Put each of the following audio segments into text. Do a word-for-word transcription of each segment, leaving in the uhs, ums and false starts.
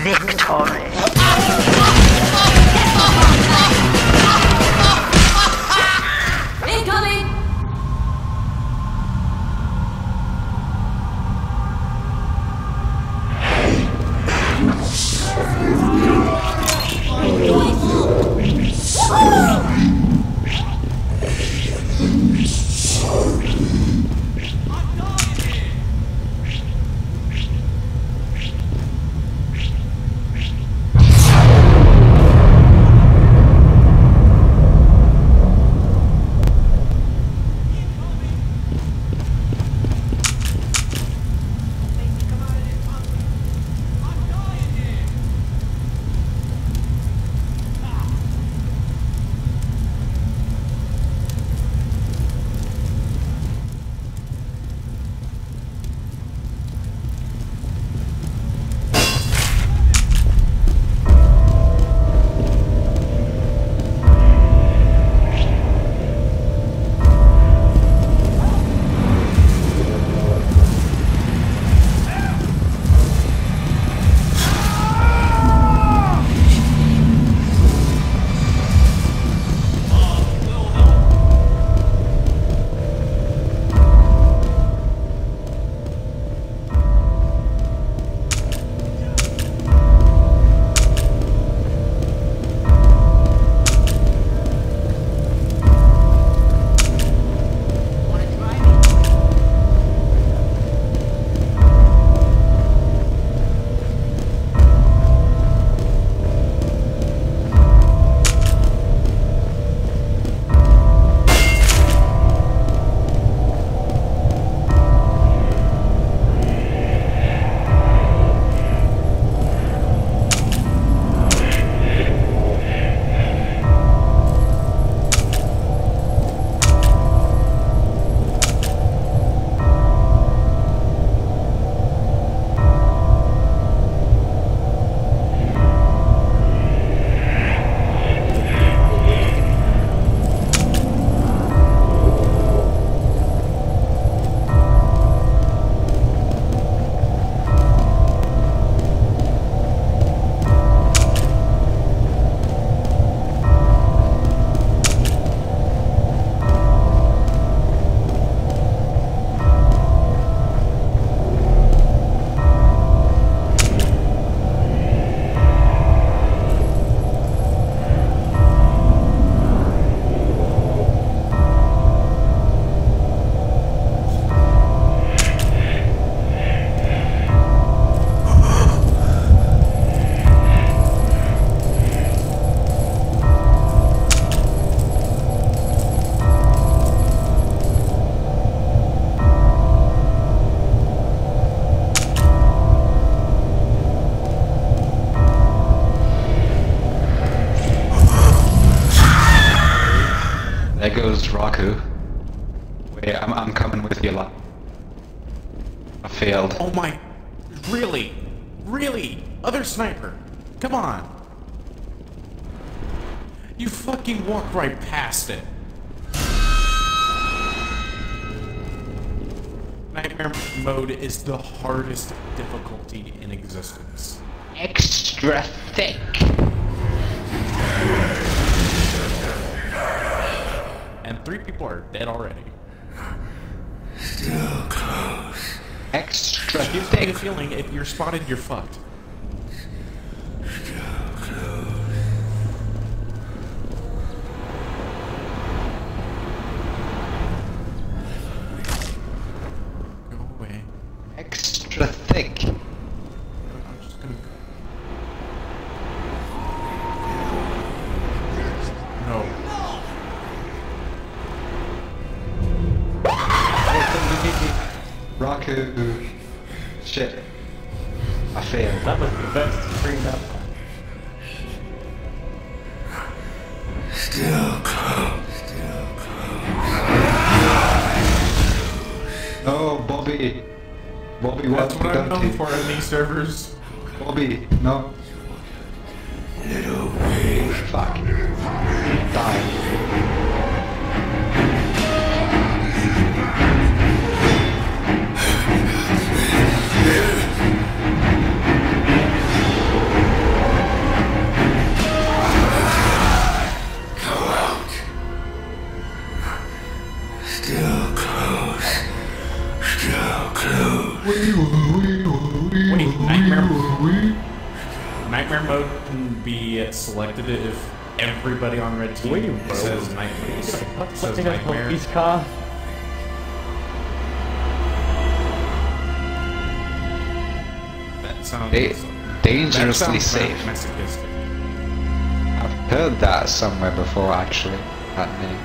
victory. Incoming! There goes Raku. Wait, I'm, I'm coming with you, lad. I failed. Oh my... Really? Really? Other sniper? Come on. You fucking walked right past it. Nightmare mode is the hardest difficulty in existence. Extra thick. And three people are dead already. Still close. Extra Gives me thick. a feeling if you're spotted, you're fucked. Still close. Go away. Extra thick. I'm just gonna... No. Raku. Shit. I failed. That was the best screen up. Still close. Still close. No, Bobby. Bobby, what That's have you what I'm done known to for in these servers. Bobby, no. Little pig. Fuck. Die. nightmare mode can be selected if everybody on red team Wait, bro. says nightmare. What's Says in a nightmare. police car? That sounds Da- that dangerously sounds safe. masochistic. I've heard that somewhere before, actually. That name.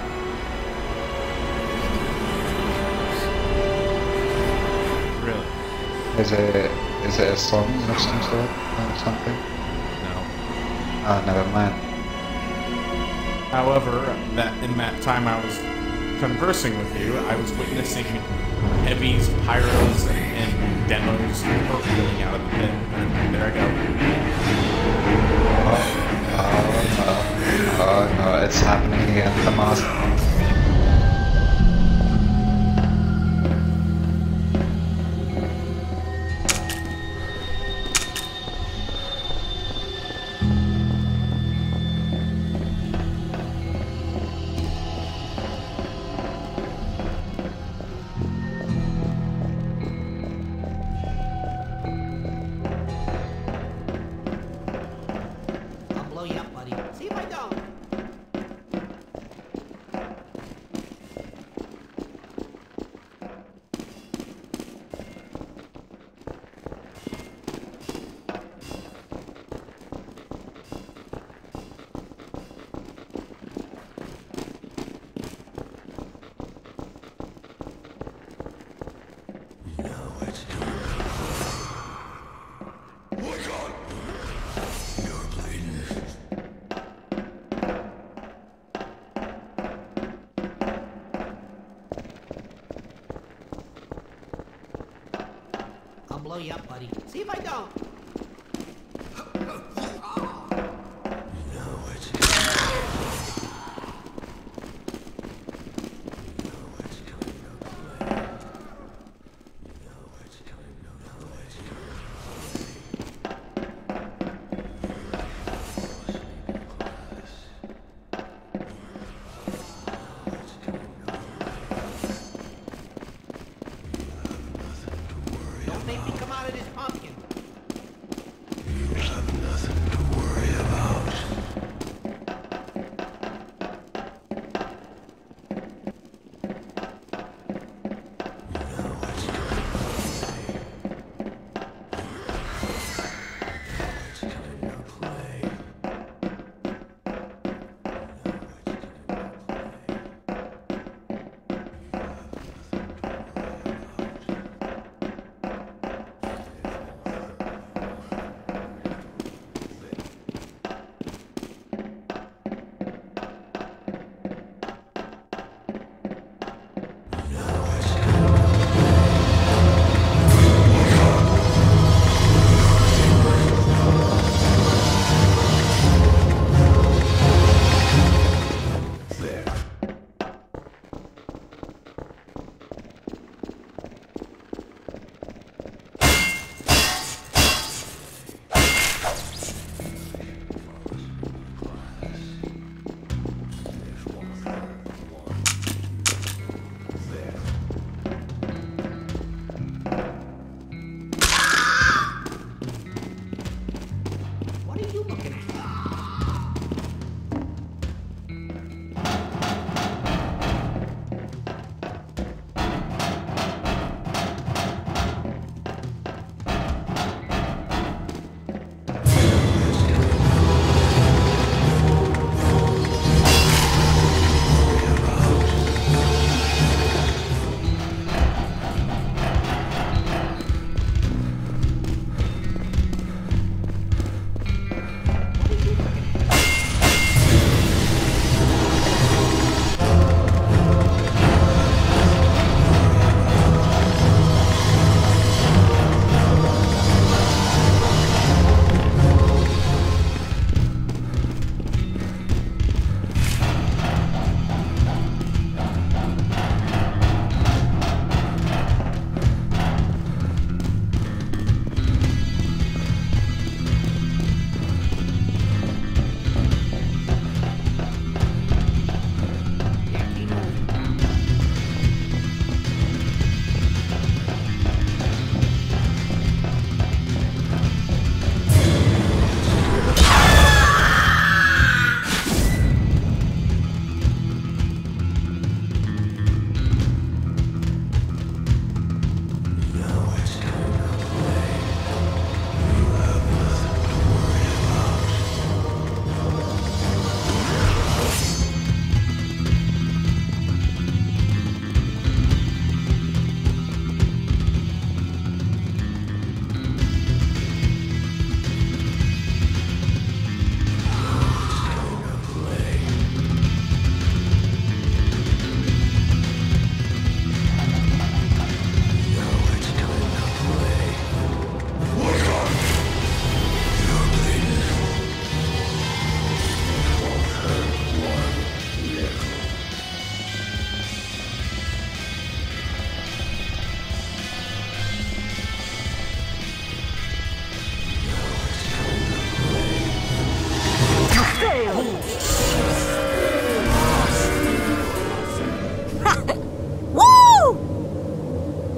Really? Is it is it a song of some sort or something? No. Oh, never mind. However, that in that time I was conversing with you, I was witnessing heavies, pyros, and demos percolating out of the pit. And there I go. Oh, oh no. Oh no, it's happening again. The mask. I'll blow you up, buddy. See if I don't. Now it's time. What's on? You're bleeding. I'll blow you up, buddy. See if I don't. Now it's time. Now it's time to play. Now it's time to now it's time Don't make me come out of this pumpkin.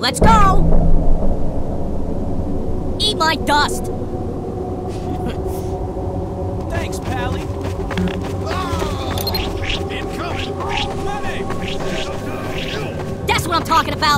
Let's go! Eat my dust! Thanks, Pally. Incoming! That's what I'm talking about!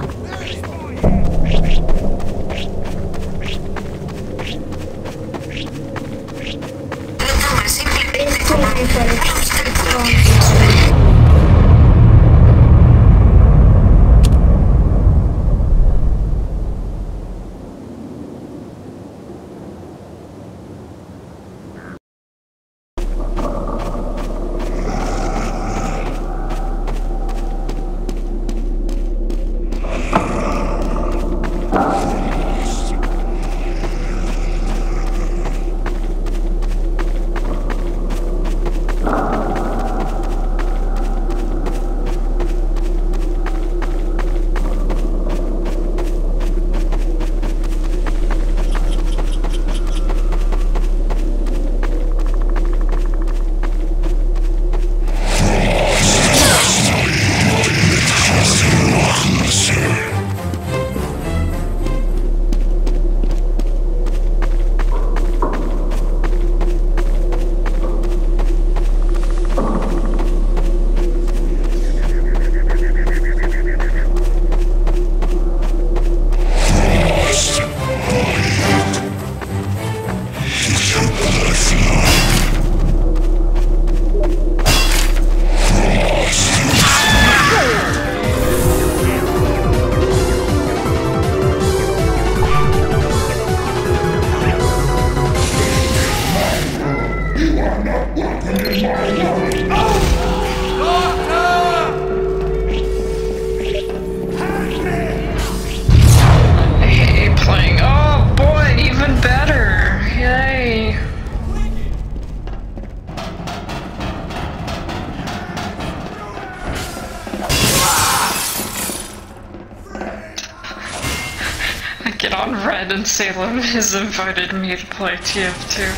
Get on Red and Salem has invited me to play T F two.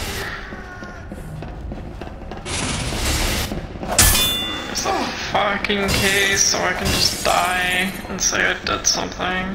There's a fucking case so I can just die and say I did something.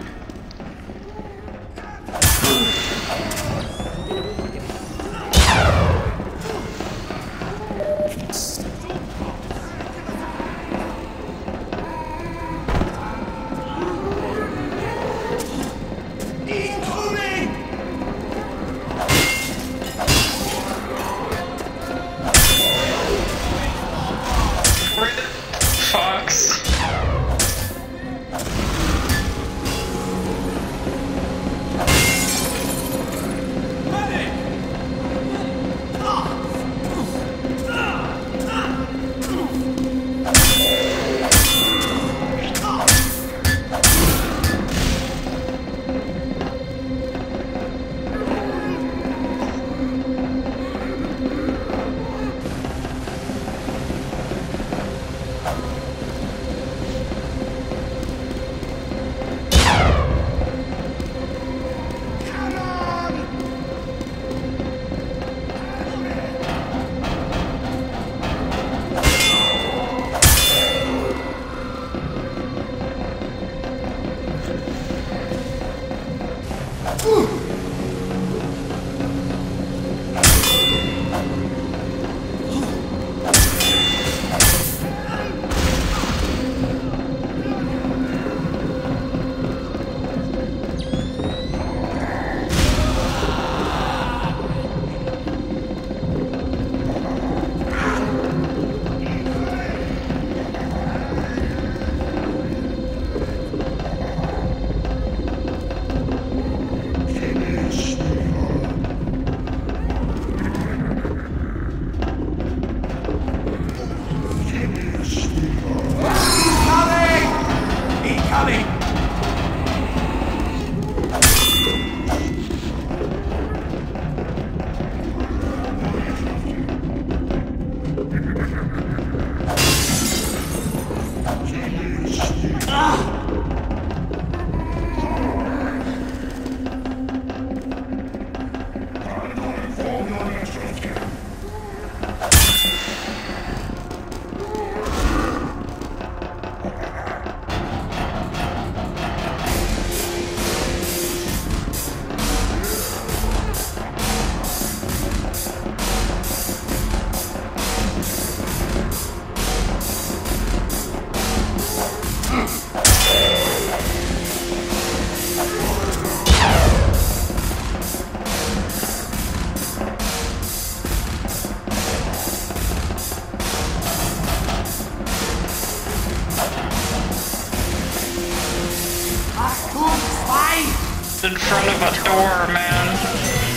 front of a door, man.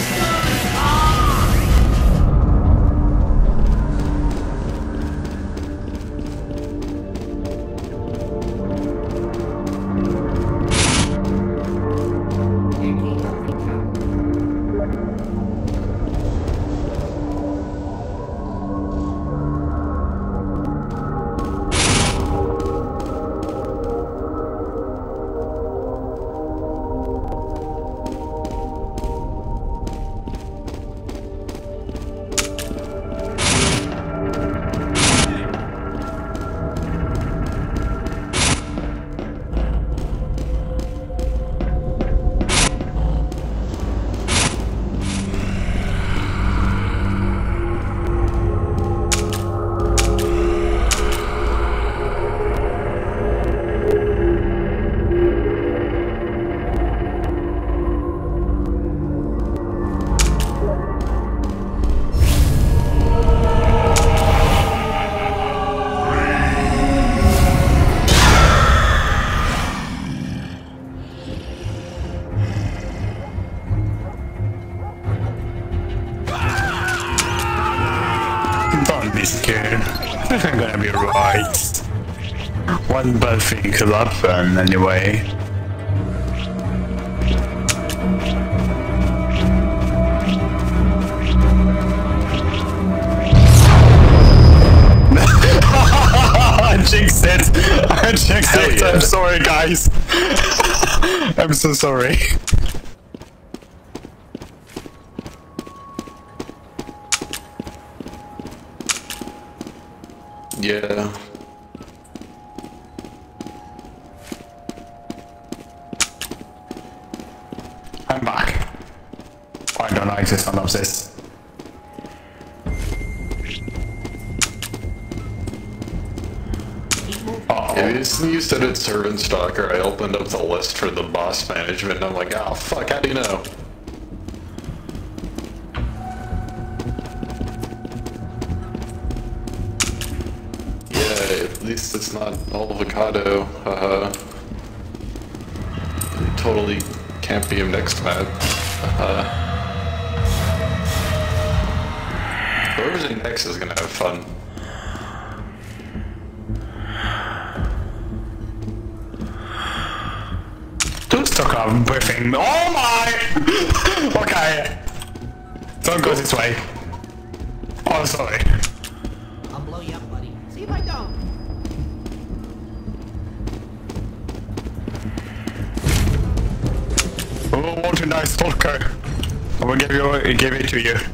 Don't be scared. This ain't gonna be right. One bad thing could happen anyway. I jinxed it! I jinxed Hell it! yeah. I'm sorry, guys! I'm so sorry. Yeah. I'm back. I don't like this one of this. Yeah, you, you said it's servant stalker. I opened up the list for the boss management and I'm like, oh fuck, how do you know? Yeah, at least it's not all avocado. Uh, totally can't be him next map. Uh, whoever's in next is gonna have fun. Don't stuck on briefing. Oh my! Okay. Don't go this way. Oh, sorry. I'll blow you up, buddy. See if I don't. Oh, what a nice stalker. I will give you, give it to you.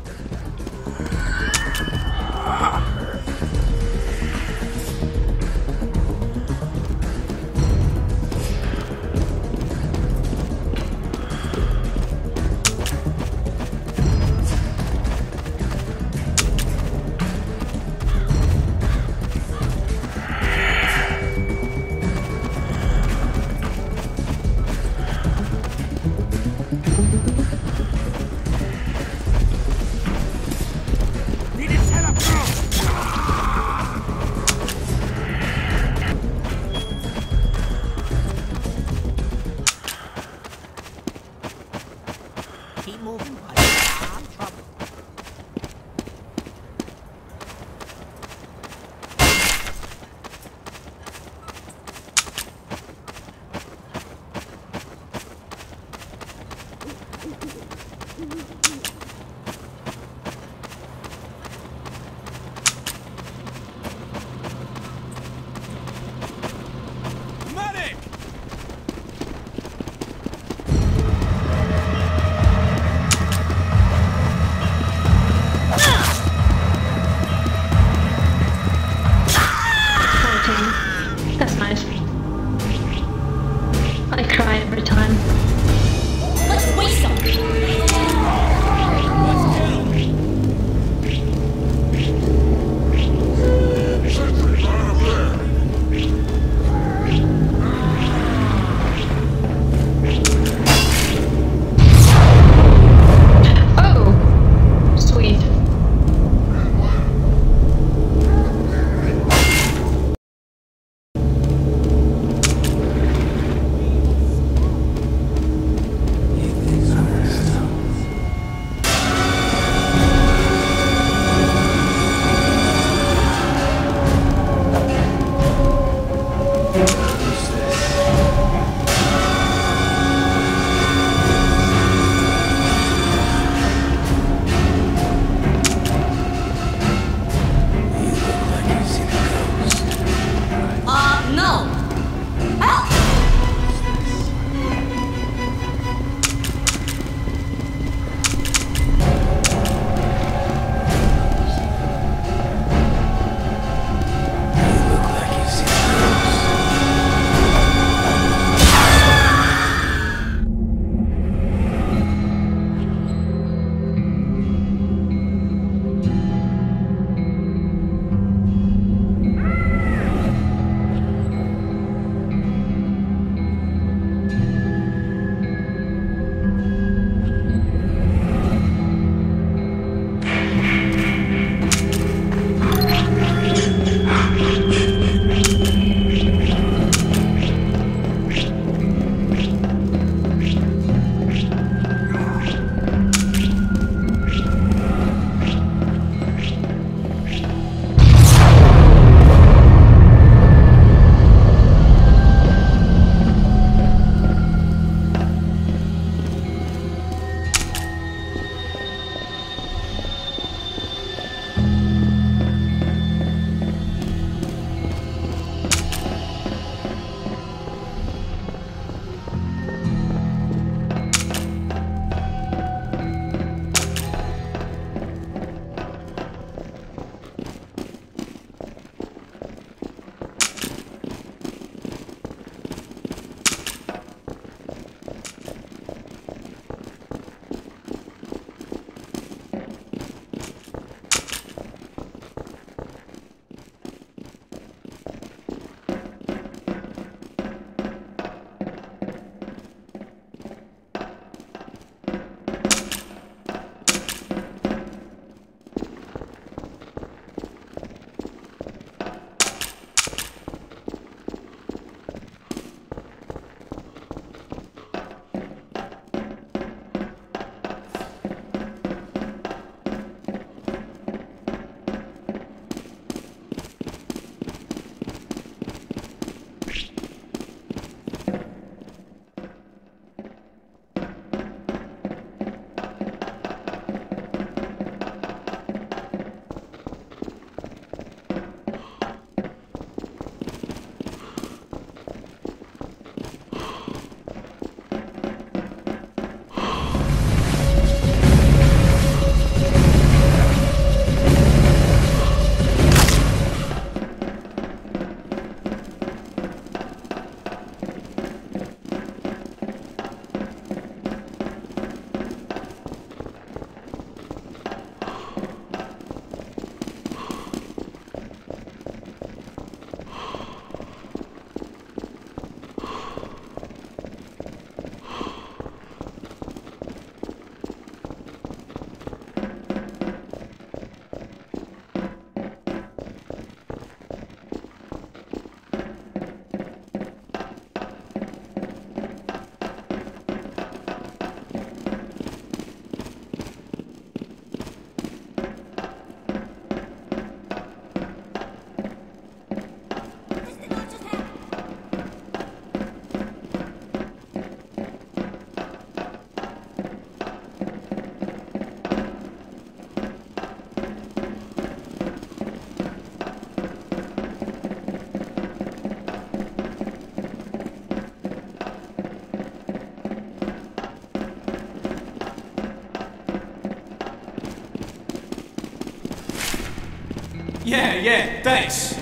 Yeah, yeah, thanks.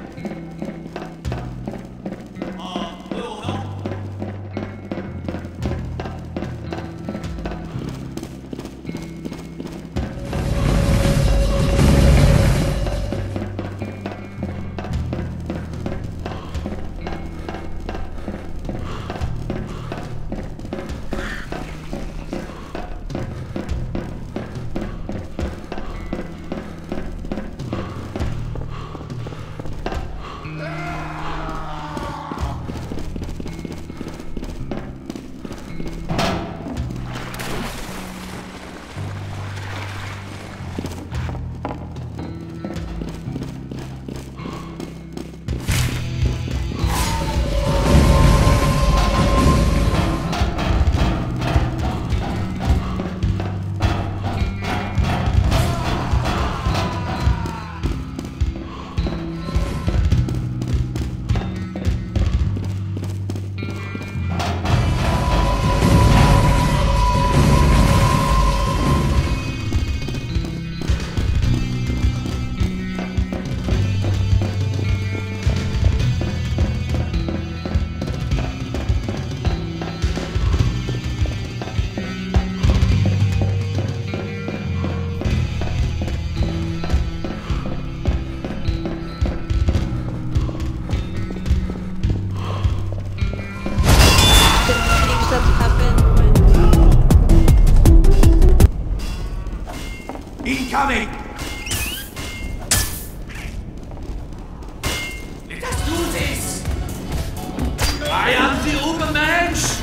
Uh, little help? Incoming! Let us do this! I am the Ubermensch!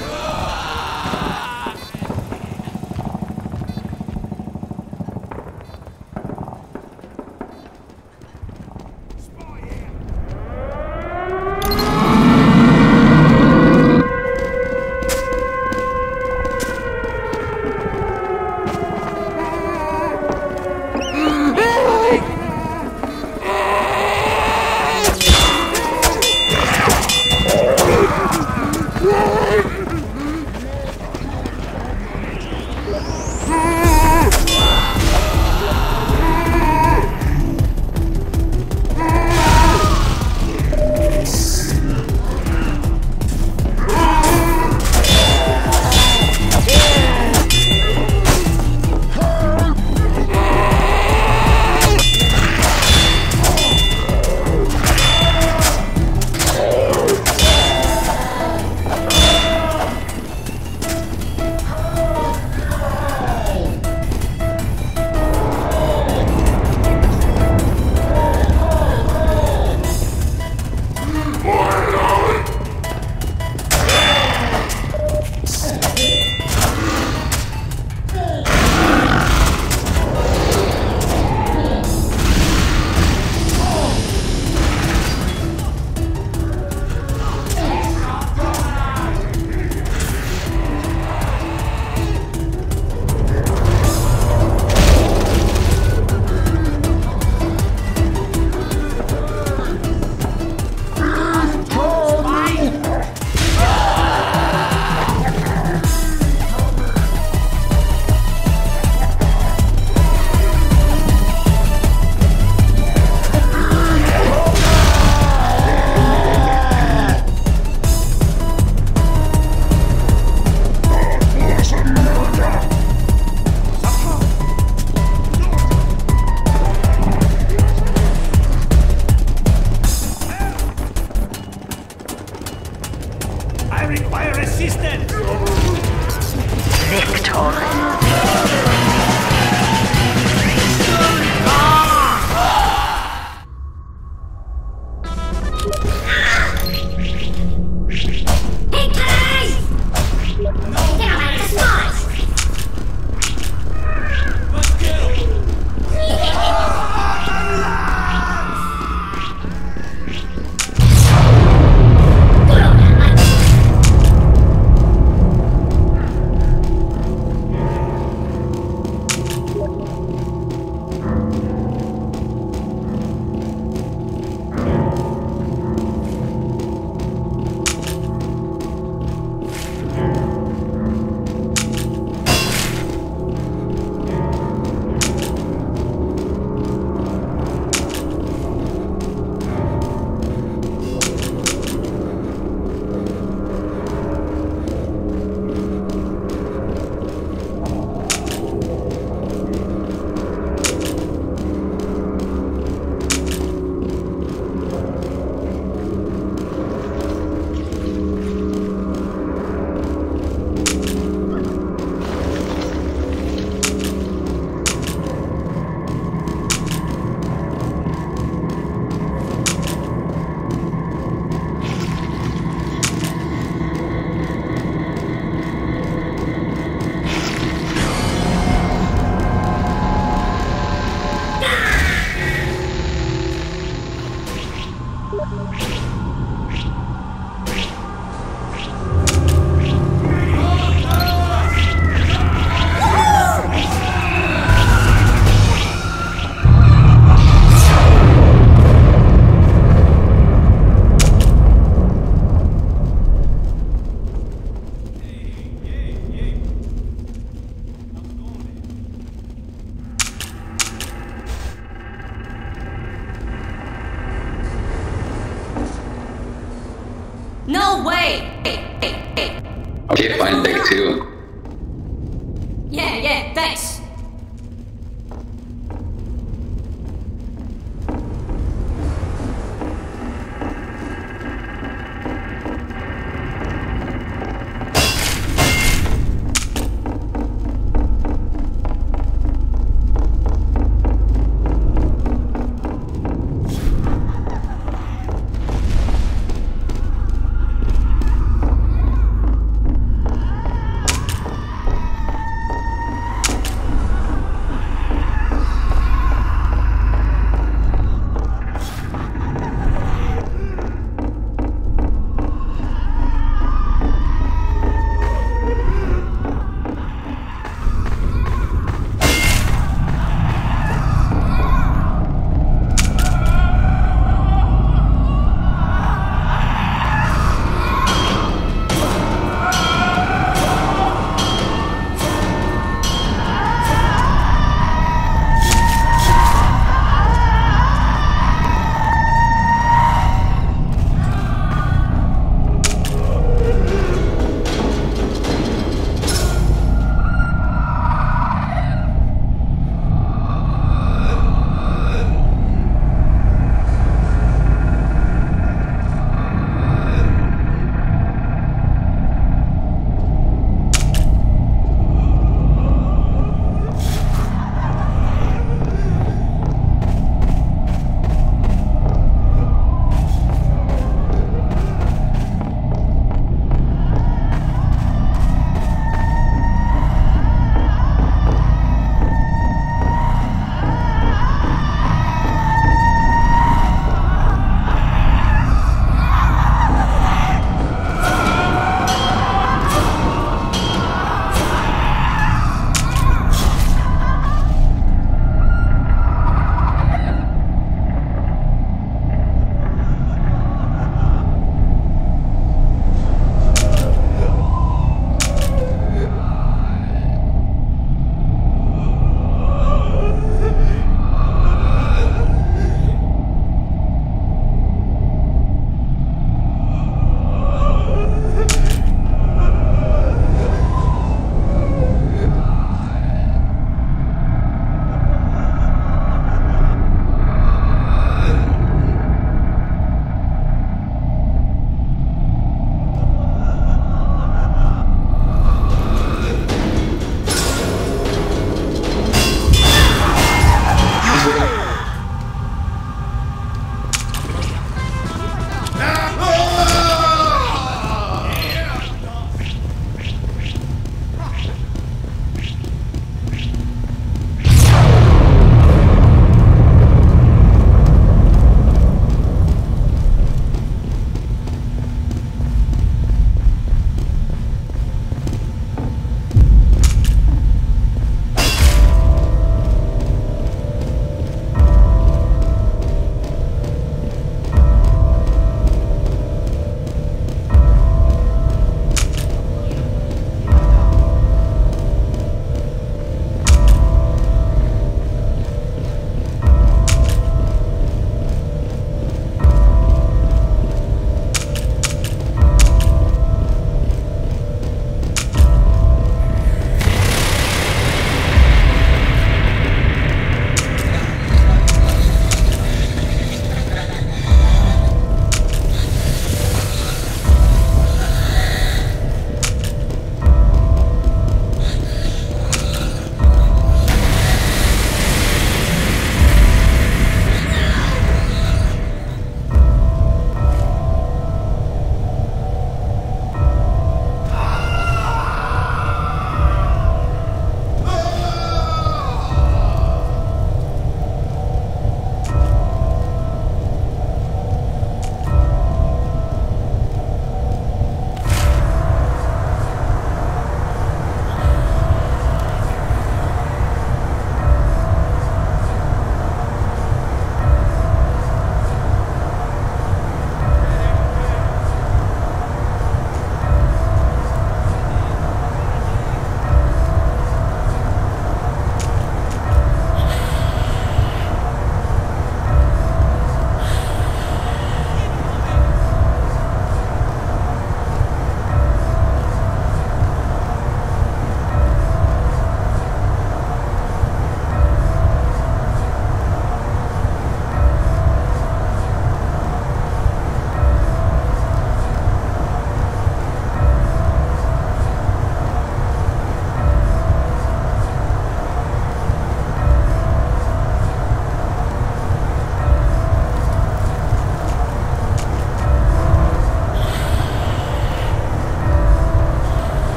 No way! Okay, fine, take two. Yeah, yeah, thanks.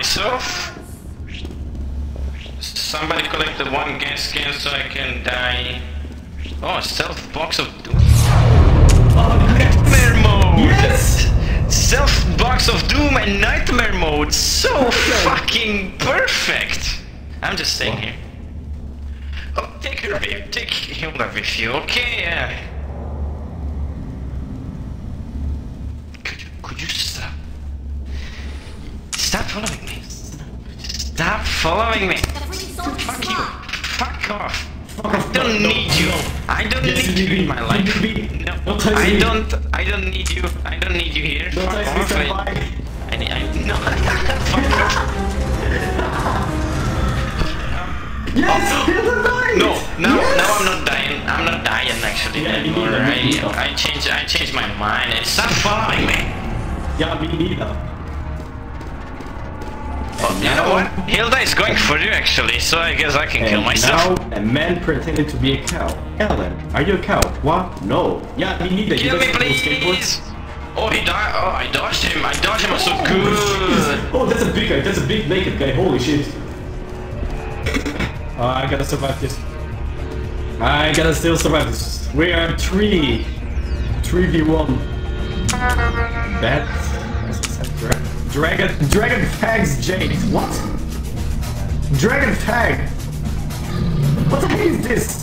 fucks off. Somebody collect the one gas can so I can die. Oh, stealth box of doom. Oh, nightmare mode! Yes! Stealth box of doom and nightmare mode. So okay. Fucking perfect. I'm just staying here. Oh, take her, babe. Take Hilda with you, okay? Yeah. Could you, could you stop? Stop following me. Stop following me. Fuck you. Fuck off. I don't need you. I don't need you in my life. No, I don't. I don't need you. I don't need you here. Fuck off. I need. I no. Fuck off. Yes, no, now, yes. now I'm not dying. I'm not dying actually yeah, anymore. I, I changed. I changed my mind. Stop following me. Yeah, me neither. Oh, you know what? Hilda is going for you actually, so I guess I can kill myself. Now a man pretended to be a cow. Ellen, are you a cow? What? No. Yeah, me neither. Kill me, please. Oh, he died. Oh, I dodged him. I dodged him. I'm so good. Oh, that's a big guy. That's a big naked guy. Holy shit. Oh, I gotta survive this. I gotta still survive this. We are three. three v one. That. Dragon. Dragon Fags Jade. What? Dragon Fag. What the heck is this?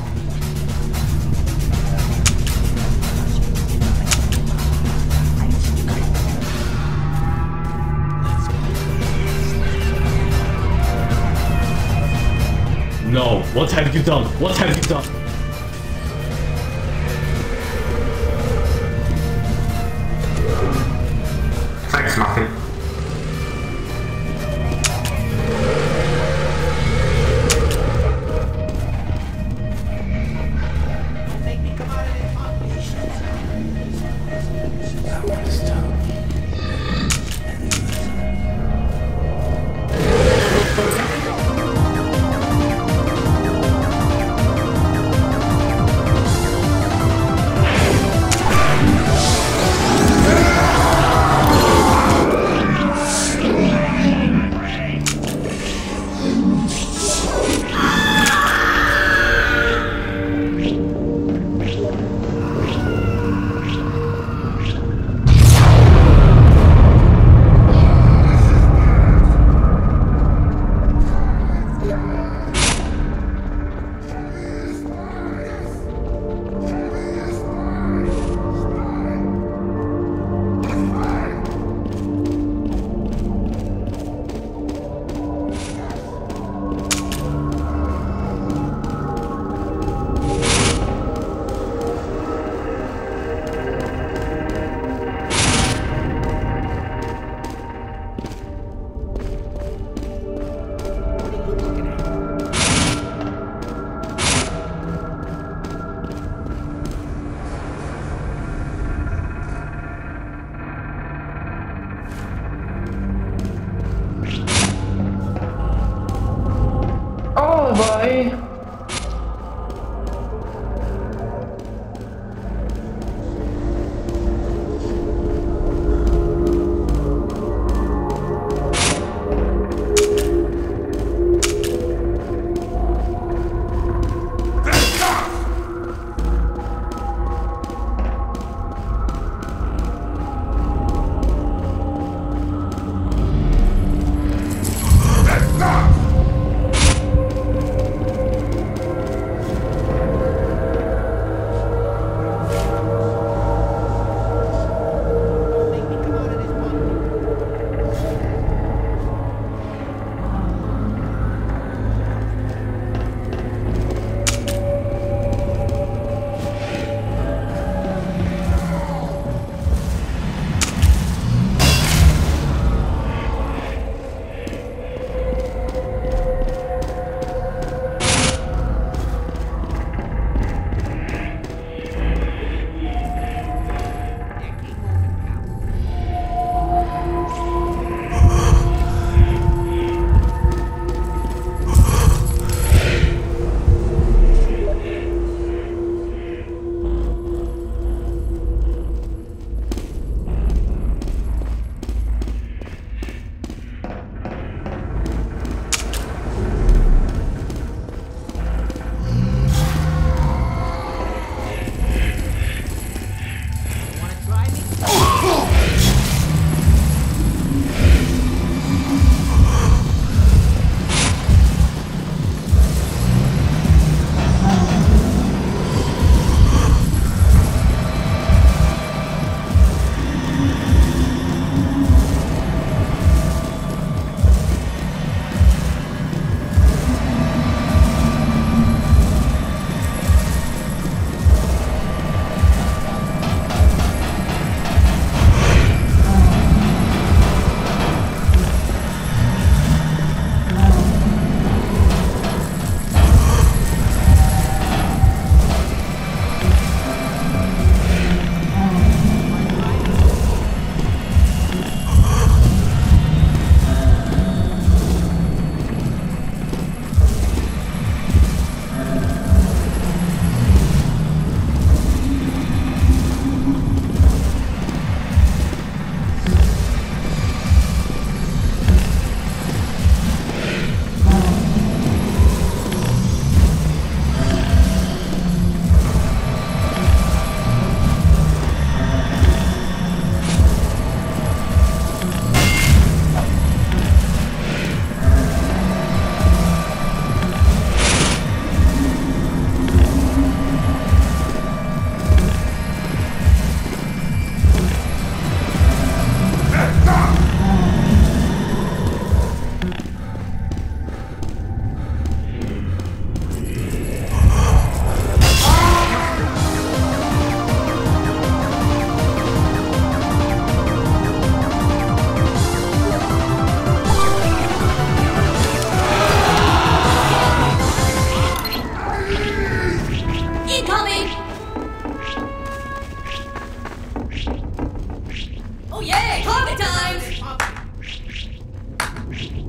No, what have you done? What have you done? Thanks, Matthew.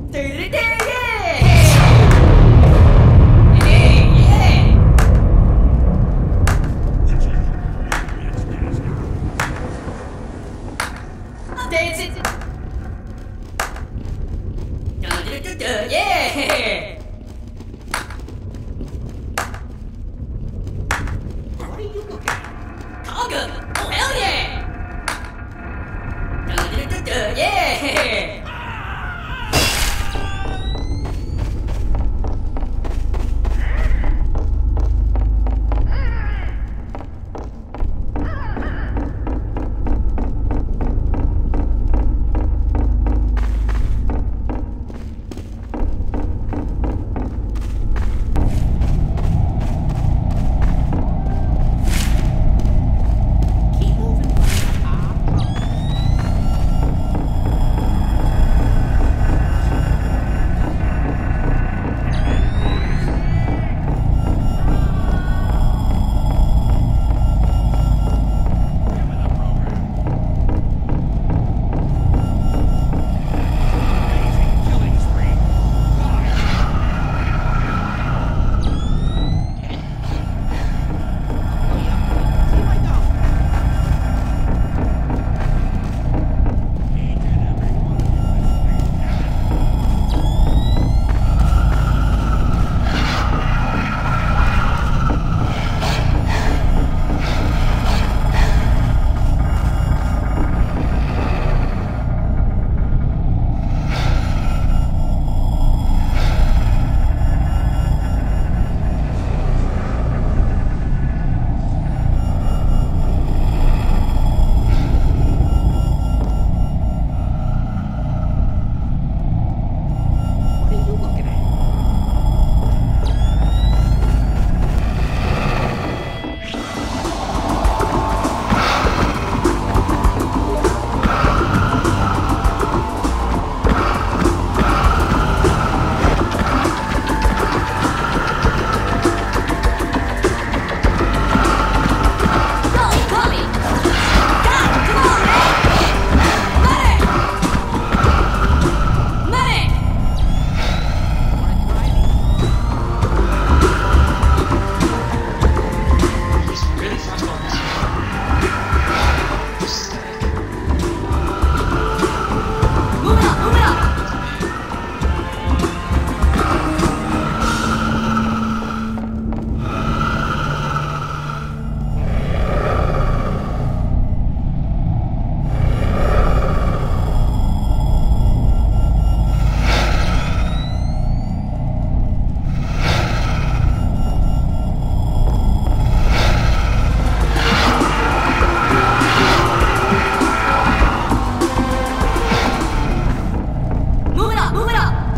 Move it up, move it up!